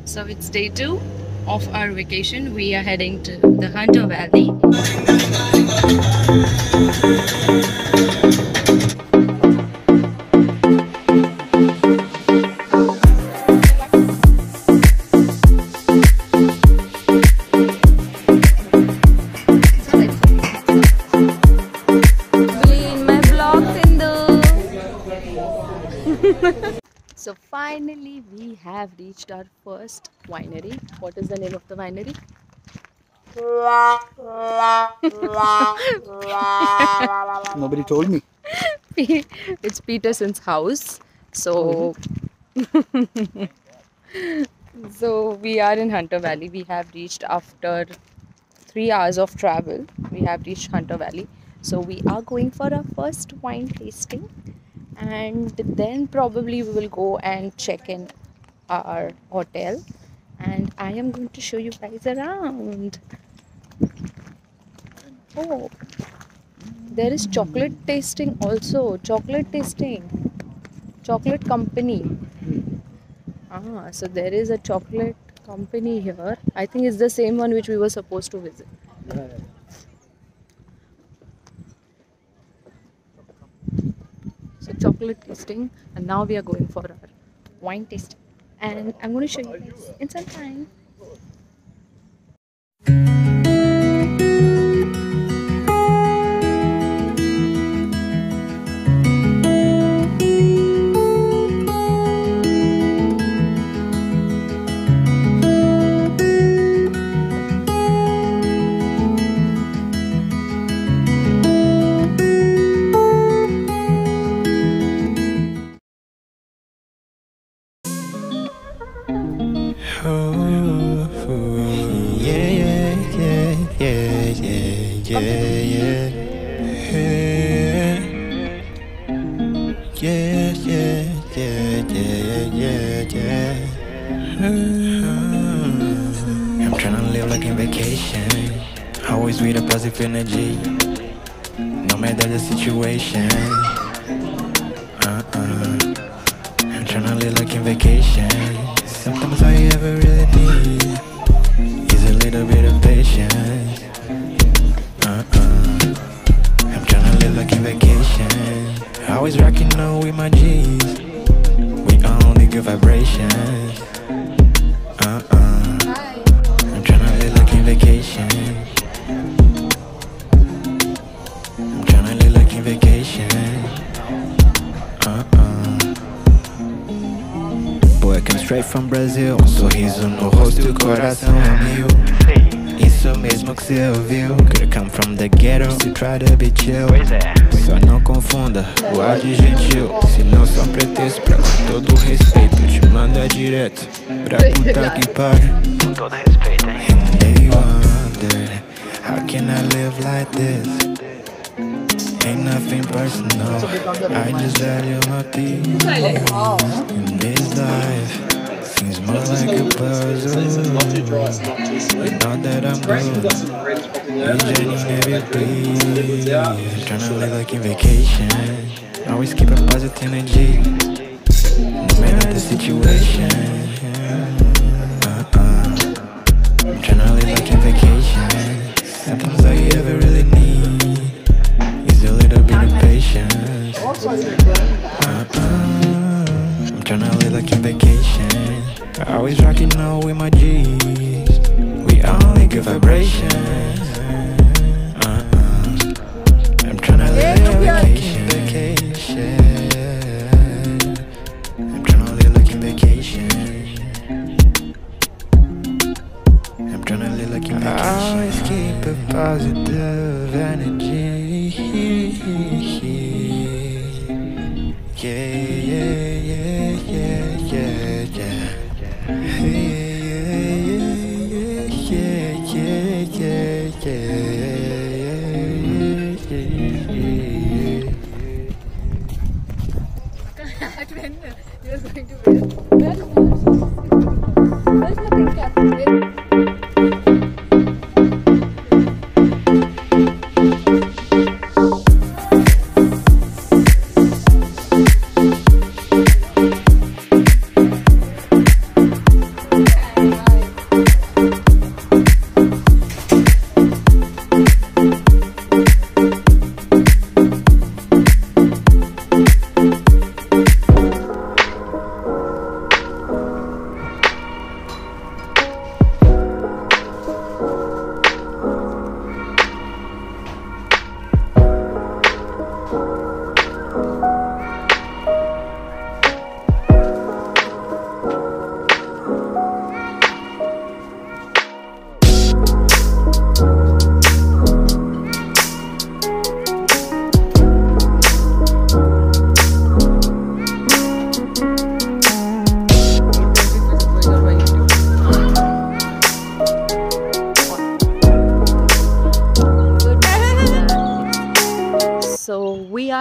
So it's day 2 of our vacation. We are heading to the Hunter Valley. So finally we have reached our first winery. What is the name of the winery? Nobody told me. It's Peterson's house. So so we are in Hunter Valley. We have reached after 3 hours of travel. We have reached Hunter Valley. So we are going for our first wine tasting. And then probably we will go and check in our hotel, and I am going to show you guys around. Oh, there is chocolate tasting also. Chocolate tasting, chocolate company. So there is a chocolate company here. I think it's the same one which we were supposed to visit. So chocolate tasting, and now we are going for our wine tasting, and I'm going to show you guys in some time. I'm trying to live like in vacation, always with a positive energy, no matter the situation. I'm trying to live like in vacation. Sometimes all you ever really need is a little bit of patience. I'm trying to live like in vacation, always rocking out with my G's. We only good vibrations. I'm tryna live like in vacation. I'm tryna live like in vacation. Boy, I came straight from Brazil. Sorriso no rosto, coração a mil. Isso mesmo que cê ouviu. Could come from the ghetto, se try to be chill. Só não confunda o ar de gentil. Se não só pretexto pra com todo respeito te manda direto pra puta que pariu. Com todo respeito, hein? And they wonder, how can I live like this? Ain't nothing personal, I just value my peace. In this life, seems more like a puzzle. Now that I'm good, enjoying every breeze. Tryna live like in vacation, always keep a positive energy, no matter the situation. I'm tryna live like in vacation. Sometimes all you ever really need is a little bit of patience. I'm tryna live like in vacation, always rocking out with my G's. We only good vibrations. I'm tryna live like in vacation. I'm tryna live like in vacation. I'm tryna live like in vacation. I always keep a positive energy.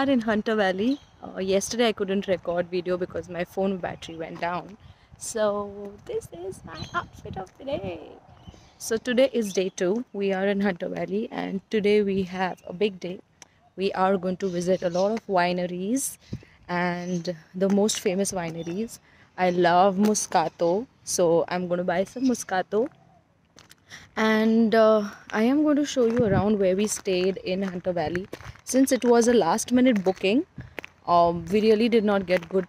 are in Hunter Valley. Yesterday I couldn't record video because my phone battery went down. So this is my outfit of the day. So today is day 2. We are in Hunter Valley and today we have a big day. We are going to visit a lot of wineries and the most famous wineries. I love Moscato, so I'm going to buy some Moscato. And I am going to show you around where we stayed in Hunter Valley. Since it was a last minute booking, we really did not get good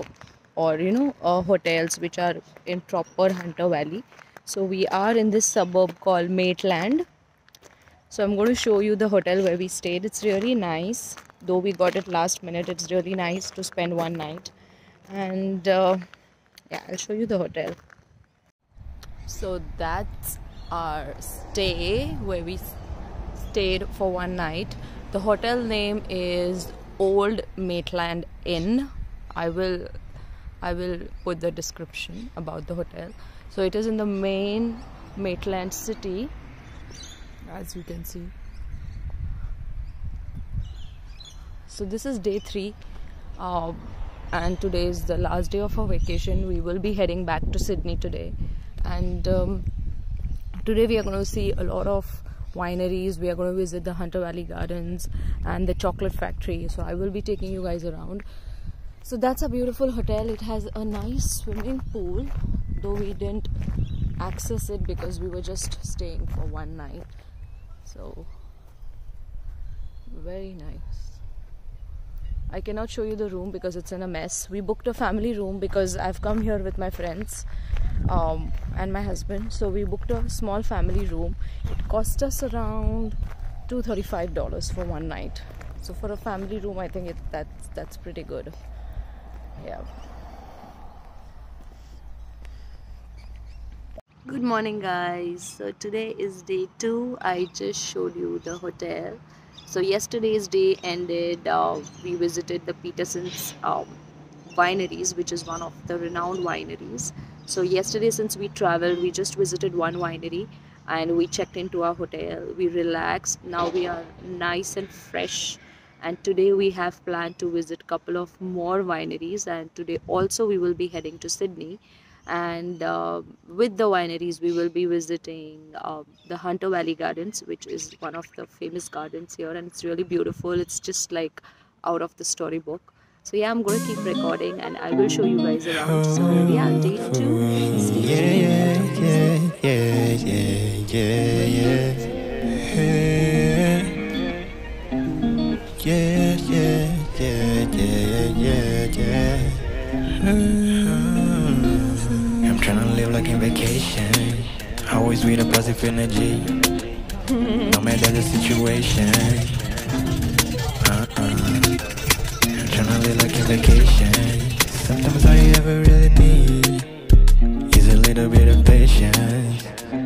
hotels which are in proper Hunter Valley. So we are in this suburb called Maitland. So I'm going to show you the hotel where we stayed. It's really nice, though we got it last minute. It's really nice to spend one night. And yeah, I'll show you the hotel. So that's our stay where we stayed for one night. The hotel name is Old Maitland Inn. I will put the description about the hotel. So it is in the main Maitland city, as you can see. So this is day 3 and today is the last day of our vacation. We will be heading back to Sydney today, and today we are going to see a lot of wineries. We are going to visit the Hunter Valley Gardens and the chocolate factory. So I will be taking you guys around. So that's a beautiful hotel. It has a nice swimming pool, though we didn't access it because we were just staying for one night. So very nice. I cannot show you the room because it's in a mess. We booked a family room because I've come here with my friends and my husband. So we booked a small family room. It cost us around $235 for one night. So for a family room, I think that's pretty good. Yeah. Good morning, guys. So today is day 2. I just showed you the hotel. So yesterday's day ended, we visited the Peterson's wineries, which is one of the renowned wineries. So yesterday, since we traveled, we just visited one winery and we checked into our hotel. We relaxed. Now we are nice and fresh. And today we have planned to visit a couple of more wineries, and today also we will be heading to Sydney. And with the wineries we will be visiting the Hunter Valley Gardens, which is one of the famous gardens here, and it's really beautiful. It's just like out of the storybook. So yeah, I'm going to keep recording and I will show you guys around. So yeah, day 2. Stay I'm tryna live like in vacation, always with a positive energy, no matter the situation. I'm tryna live like in vacation. Sometimes all you ever really need is a little bit of patience.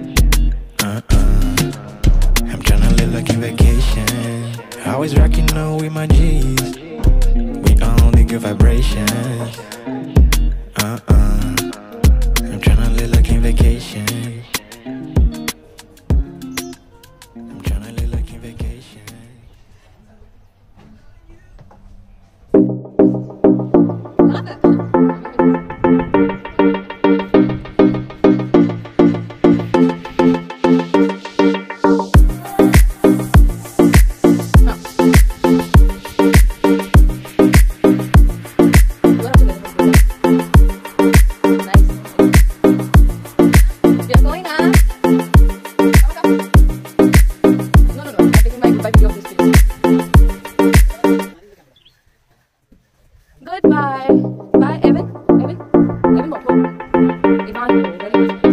I'm tryna live like in vacation, always rocking out with my G's. We only good vibrations. I'm tryna live like in vacation. I'm tryna live like in vacation. Goodbye. Bye, Evan. Evan, what home? Ivan, very good.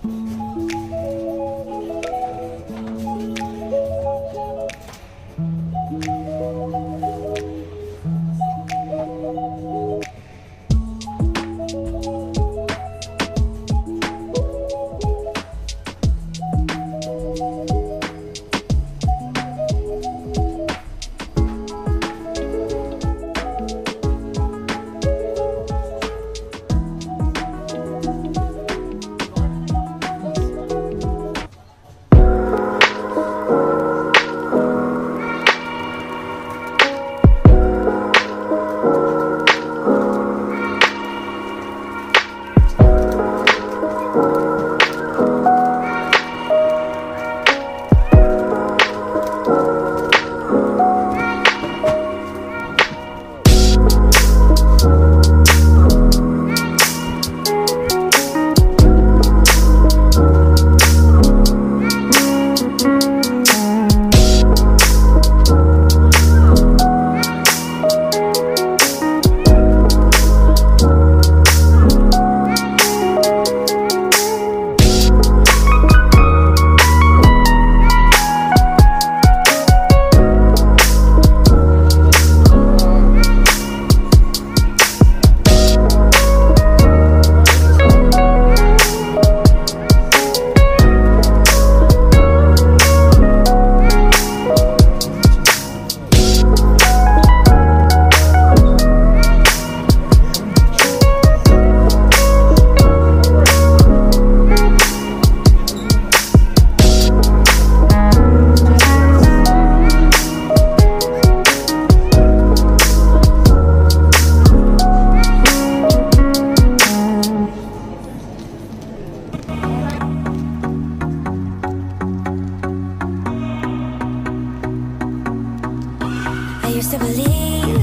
used to believe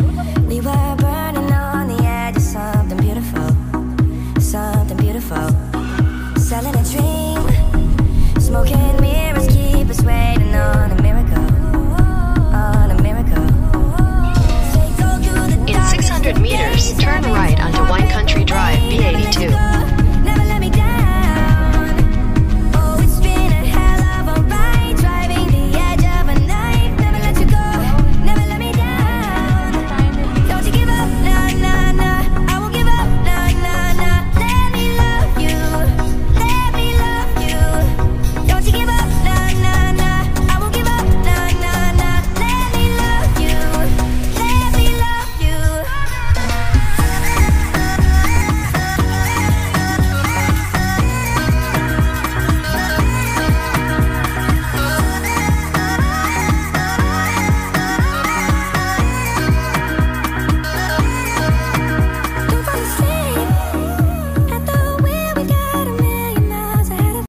we were burning on the edge of something beautiful, something beautiful. Selling a dream, smoking mirrors keep us waiting on a miracle, on a miracle. In 600 meters, turn right onto Wine Country Drive, B82.